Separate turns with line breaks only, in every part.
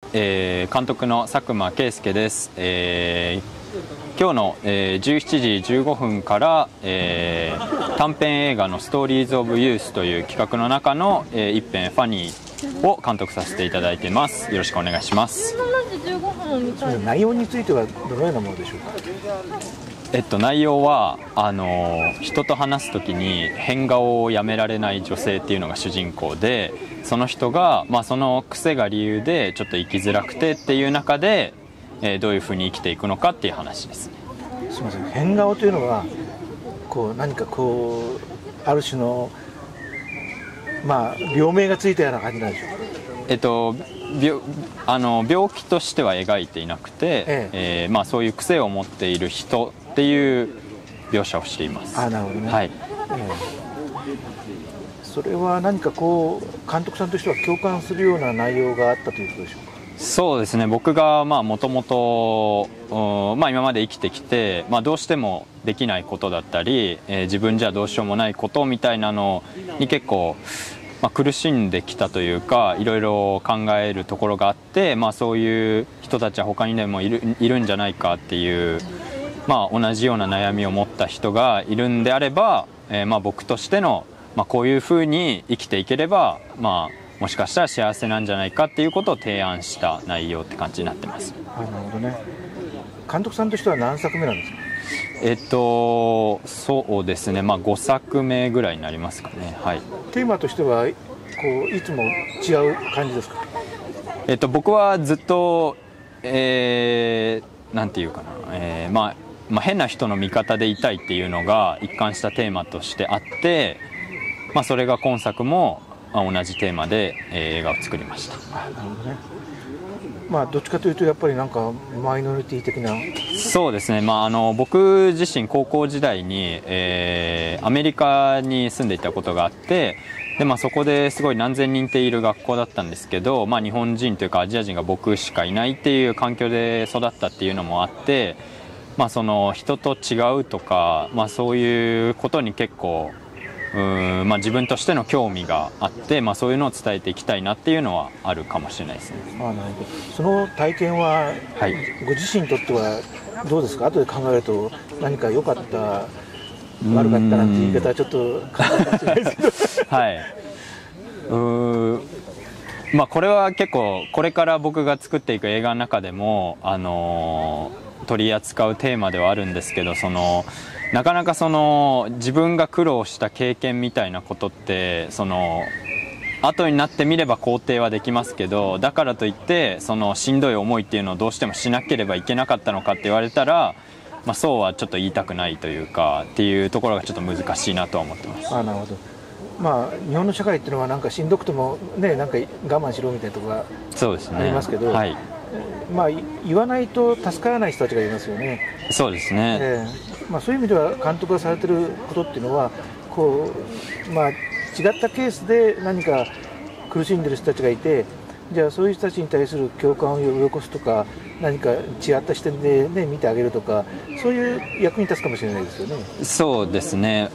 監督の佐久間圭介です。今日の、17時15分から、短編映画の「ストーリーズ・オブ・ユース」という企画の中の、一編「ファニー」を監督させていただいています。よろしくお願いします。
内容についてはどのようなものでしょうか。
内容は人と話す時に変顔をやめられない女性っていうのが主人公で、その人が、その癖が理由でちょっと生きづらくてっていう中で、どういうふうに生きていくのかっていう話ですね。
すみません、変顔というのは何かある種の病名がついたような感じなんでしょうか。
病気としては描いていなくて、そういう癖を持っている人っていう描写をしています。
なるほどね。
はい。
それは何か監督さんとしては共感するような内容があったということでしょうか。
そうですね、僕がもともと今まで生きてきて、どうしてもできないことだったり、自分じゃどうしようもないことみたいなのに結構苦しんできたというか、いろいろ考えるところがあって、そういう人たちは他にでもいるんじゃないかっていう、同じような悩みを持った人がいるんであれば、僕としての、こういうふうに生きていければ、もしかしたら幸せなんじゃないかっていうことを提案した内容って感じになってます。
なるほどね。監督さんとしては何作目なんですか。
そうですね、5作目ぐらいになりますかね。はい。
テーマとしてはいつも違う感じですか。
僕はずっと、なんていうかな、変な人の味方でいたいっていうのが一貫したテーマとしてあって、それが今作も同じテーマで、映画を作りました。
なるほどね。どっちかというとやっぱりなんかマイノリティ的な。
そうですね、僕自身高校時代に、アメリカに住んでいたことがあって、で、そこですごい何千人っている学校だったんですけど、日本人というかアジア人が僕しかいないっていう環境で育ったっていうのもあって、その人と違うとか、そういうことに結構自分としての興味があって、そういうのを伝えていきたいなっていうのはあるかもしれないですね。
なるほど。その体験は、ご自身にとってはどうですか。後で考えると何か良かった、悪かったなんて言い方はちょっと簡単かもしれないですけど
はい。これは結構これから僕が作っていく映画の中でも、取り扱うテーマではあるんですけど、なかなか自分が苦労した経験みたいなことって後になってみれば肯定はできますけど、だからといってしんどい思いっていうのをどうしてもしなければいけなかったのかって言われたら、そうはちょっと言いたくないというかっていうところがちょっと難しいなとは思ってます。
なるほど。日本の社会っていうのはなんかしんどくてもね、なんか我慢しろみたいなところがありますけど、言わないと助からない人たちがいますよね。
そうですね。
そういう意味では監督がされてることっていうのは違ったケースで何か苦しんでる人たちがいて、じゃあそういう人たちに対する共感を呼び起こすとか、何か違った視点で、見てあげるとか、そういう役に立つかもしれないですよね。
そうですね。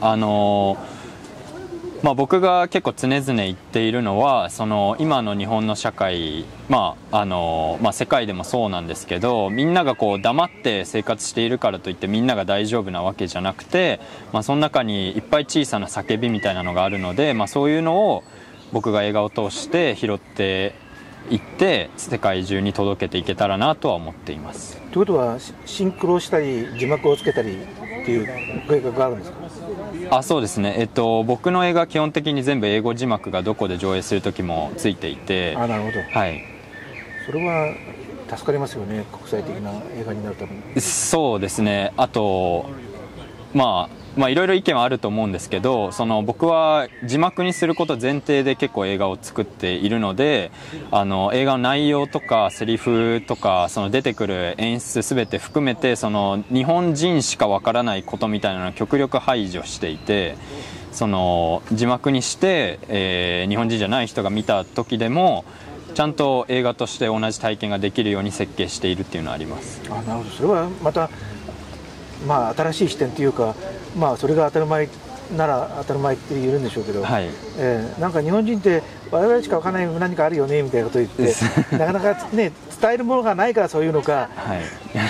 僕が結構常々言っているのは、今の日本の社会、世界でもそうなんですけど、みんなが黙って生活しているからといってみんなが大丈夫なわけじゃなくて、その中にいっぱい小さな叫びみたいなのがあるので、そういうのを僕が映画を通して拾っていって世界中に届けていけたらなとは思っています。
ということはシンクロしたり字幕をつけたりっていう計画があるんですか。
そうですね、僕の映画は基本的に全部英語字幕がどこで上映する時もついていて。
なるほど。
はい。
それは助かりますよね、国際的な映画になるために。
そうですね。あといろいろ意見はあると思うんですけど、僕は字幕にすること前提で結構映画を作っているので、映画の内容とかセリフとか出てくる演出全て含めて日本人しかわからないことみたいなのを極力排除していて、字幕にして、日本人じゃない人が見た時でもちゃんと映画として同じ体験ができるように設計しているっていうのはあります。
なるほど。それはまた新しい視点というか、それが当たり前なら当たり前って言えるんでしょうけど、
はい、
なんか日本人って我々しか分からない何かあるよねみたいなことを言ってなかなか、ね、伝えるものがないからそういうのか、はい、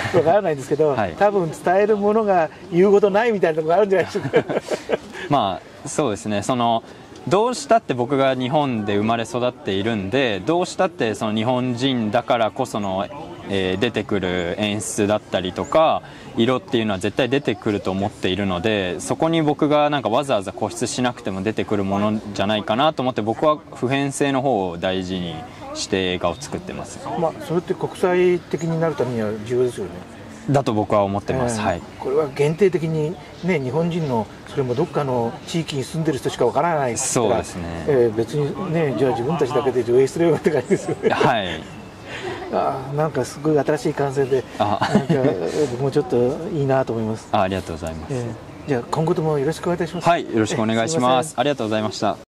分からないんですけど、はい、多分伝えるものが言うことないみたいなところがあるんじゃないでしょうか
まあそうですね、どうしたって僕が日本で生まれ育っているんで、どうしたってその日本人だからこその、出てくる演出だったりとか色っていうのは絶対出てくると思っているので、そこに僕がなんかわざわざ固執しなくても出てくるものじゃないかなと思って、僕は普遍性の方を大事にして映画を作ってます。
まあ、それって国際的になるためには重要ですよね。
だと僕は思ってます、はい、
これは限定的に、ね、日本人のそれもどっかの地域に住んでる人しかわからないですから、
そうですね、
別に、ね、じゃあ自分たちだけで上映すればって感じですよね。
はい
なんかすごい新しい感性で、なんか僕もちょっといいなと思います。
ありがとうございます、
じゃあ今後ともよろしくお願いいたします。
はい、よろしくお願いします。ありがとうございました。